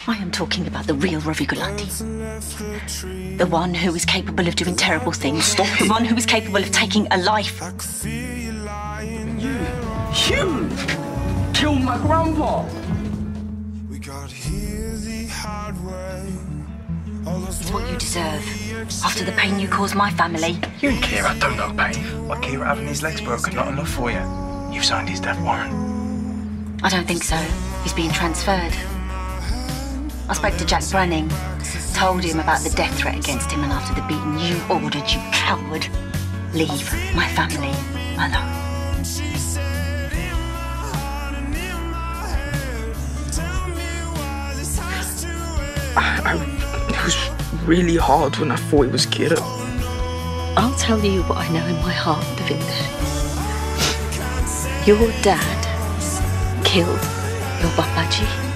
I am talking about the real Ravi Gulati. The one who is capable of doing terrible things. Stop it. The one who is capable of taking a life. You killed my grandpa. It's what you deserve. After the pain you caused my family. You and Kira don't know pain. Like Kira having his legs broken, not enough for you. You've signed his death warrant. I don't think so. He's being transferred. I spoke to Jack Branning, told him about the death threat against him, and after the beating you ordered, you coward, leave my family alone. It was really hard when I thought it was Kira. I'll tell you what I know in my heart, Davinder. Your dad killed your Babaji.